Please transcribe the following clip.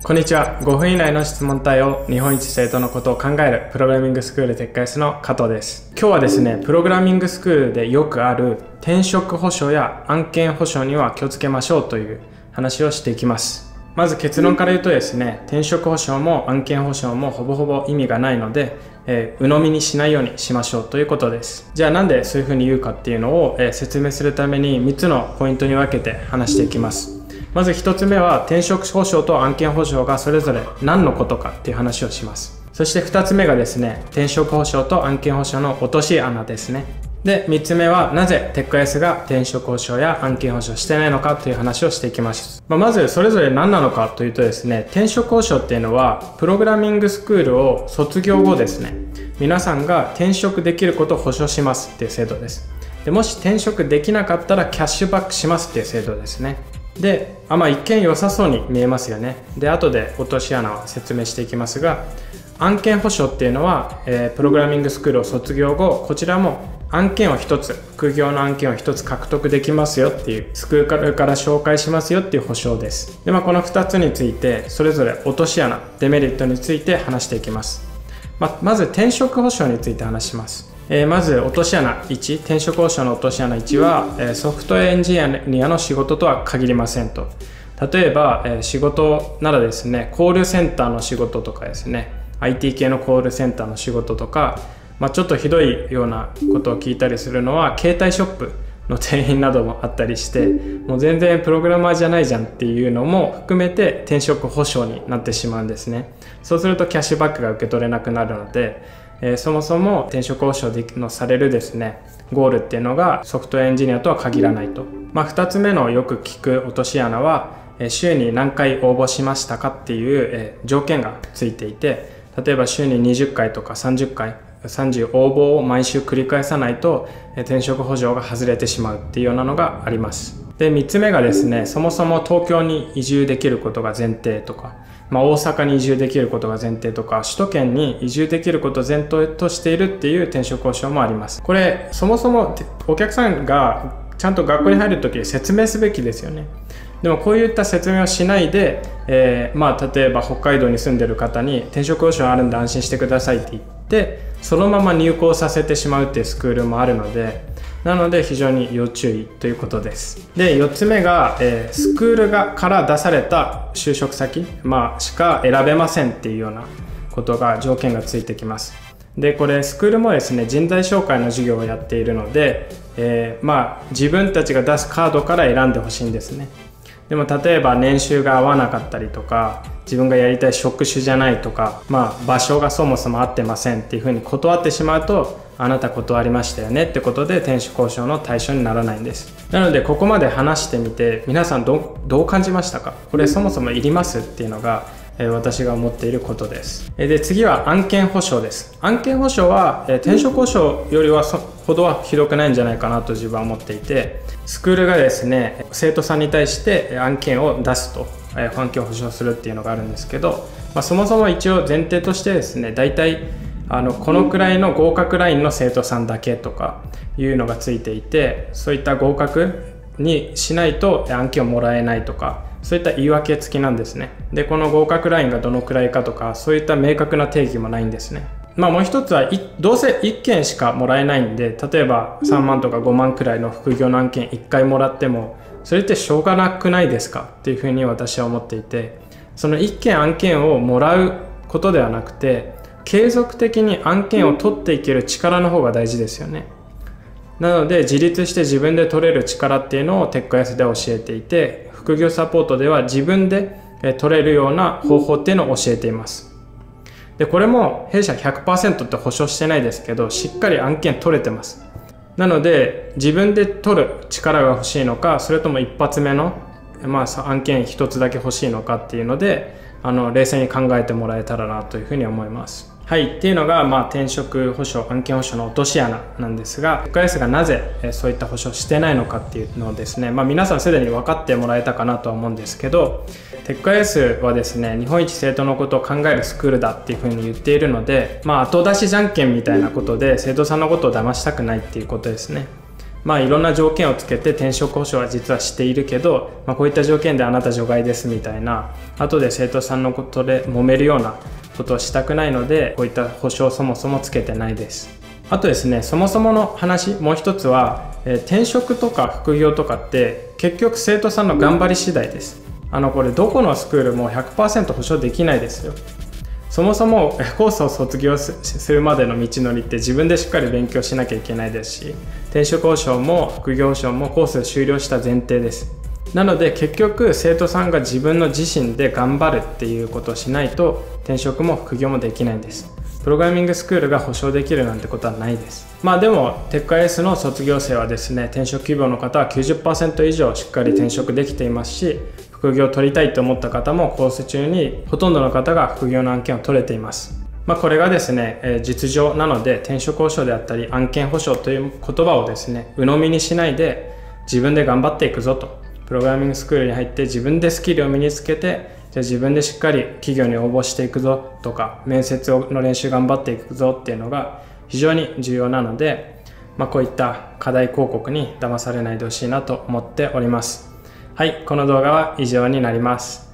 こんにちは。5分以内の質問対応、日本一生徒のことを考えるプログラミングスクールテックアイスの加藤です。今日はですね、プログラミングスクールでよくある転職保証や案件保証には気をつけましょうという話をしていきます。まず結論から言うとですね、転職保証も案件保証もほぼほぼ意味がないので、鵜呑みにしないようにしましょうということです。じゃあなんでそういうふうに言うかっていうのを、説明するために3つのポイントに分けて話していきます。まず1つ目は転職保証と案件保証がそれぞれ何のことかっていう話をします。そして2つ目がですね、転職保証と案件保証の落とし穴ですね。で、3つ目はなぜテックアイスが転職保証や案件保証してないのかという話をしていきます。まずそれぞれ何なのかというとですね、転職保証っていうのはプログラミングスクールを卒業後ですね、皆さんが転職できることを保証しますっていう制度です。で、もし転職できなかったらキャッシュバックしますっていう制度ですね。で、一見良さそうに見えますよね。で、後で落とし穴を説明していきますが、案件保証っていうのは、プログラミングスクールを卒業後、こちらも案件を一つ、副業の案件を一つ獲得できますよっていう、スクールから紹介しますよっていう保証です。で、この2つについて、それぞれ落とし穴、デメリットについて話していきます。まず転職保証について話します。まず落とし穴1、転職保証の落とし穴1は、ソフトウェアエンジニアの仕事とは限りませんと。例えば、仕事ならですね、コールセンターの仕事とかですね、IT 系のコールセンターの仕事とか、ちょっとひどいようなことを聞いたりするのは、携帯ショップの店員などもあったりして、もう全然プログラマーじゃないじゃんっていうのも含めて転職保証になってしまうんですね。そうするとキャッシュバックが受け取れなくなるので、そもそも転職保証のされるですね、ゴールっていうのがソフトウェアエンジニアとは限らないと。2つ目のよく聞く落とし穴は、週に何回応募しましたかっていう条件がついていて、例えば週に20回とか30回、30応募を毎週繰り返さないと転職保証が外れてしまうっていうようなのがあります。で、3つ目がですね、そもそも東京に移住できることが前提とか、大阪に移住できることが前提とか、首都圏に移住できることを前提としているっていう転職保証もあります。これ、そもそもお客さんがちゃんと学校に入るとき説明すべきですよね。でもこういった説明をしないで、例えば北海道に住んでる方に転職保証あるんで安心してくださいって言って、そのまま入校させてしまうっていうスクールもあるので、なので非常に要注意ということです。で、4つ目が、スクールから出された就職先、しか選べませんっていうようなことが条件がついてきます。で、これスクールもですね、人材紹介の授業をやっているので、自分たちが出すカードから選んでほしいんですね。でも例えば年収が合わなかったりとか、自分がやりたい職種じゃないとか、場所がそもそも合ってませんっていうふうに断ってしまうと、あなた断りましたよねってことで転職交渉の対象にならないんです。なのでここまで話してみて皆さんどう感じましたか？これそもそもいりますっていうのが私が思っていることです。で、次は案件保証です。案件保証は転職保証よりはほどはひどくないんじゃないかなと自分は思っていて、スクールがですね、生徒さんに対して案件を出すと、案件を保証するっていうのがあるんですけど、そもそも一応前提としてですね、大体このくらいの合格ラインの生徒さんだけとかいうのがついていて、そういった合格にしないと案件をもらえないとか、そういった言い訳付きなんですね。で、この合格ラインがどのくらいかとか、そういった明確な定義もないんですね。もう一つはどうせ1件しかもらえないんで、例えば3万とか5万くらいの副業の案件1回もらってもそれってしょうがなくないですかっていうふうに私は思っていて、その1件案件をもらうことではなくて、継続的に案件を取っていける力の方が大事ですよね。なので自立して自分で取れる力っていうのをテックアイスで教えていて、副業サポートでは自分で取れるような方法っていうのを教えています。で、これも弊社 100% って保証してないですけど、しっかり案件取れてます。なので自分で取る力が欲しいのか、それとも一発目の、案件一つだけ欲しいのかっていうので、冷静に考えてもらえたらなというふうに思います。はい、っていうのが、転職保証、案件保証の落とし穴なんですが、テックアイスがなぜそういった保証してないのかっていうのをですね、皆さんすでに分かってもらえたかなとは思うんですけど、テックアイスはですね、日本一生徒のことを考えるスクールだっていうふうに言っているので、後出しじゃんけんみたいなことで生徒さんのことを騙したくないっていうことですね。 いろんな条件をつけて転職保証は実はしているけど、こういった条件であなた除外ですみたいな、後で生徒さんのことで揉めるようなことをしたくないので、こういった保証をそもそもつけてないです。あとですね、そもそもの話、もう一つは、転職とか副業とかって結局生徒さんの頑張り次第です。これどこのスクールも 100% 保証できないですよ。そもそもコースを卒業するまでの道のりって自分でしっかり勉強しなきゃいけないですし、転職保証も副業保証もコース終了した前提です。なので結局生徒さんが自分の自身で頑張るっていうことをしないと転職も副業もできないんです。プログラミングスクールが保証できるなんてことはないです。でもテック IS の卒業生はですね、転職希望の方は 90% 以上しっかり転職できていますし、副業を取りたいと思った方もコース中にほとんどの方が副業の案件を取れています。これがですね、実情なので転職保証であったり案件保証という言葉をですね、鵜呑みにしないで自分で頑張っていくぞと。プログラミングスクールに入って自分でスキルを身につけて、じゃあ自分でしっかり企業に応募していくぞとか、面接の練習頑張っていくぞっていうのが非常に重要なので、こういった課題広告に騙されないでほしいなと思っております。はい、この動画は以上になります。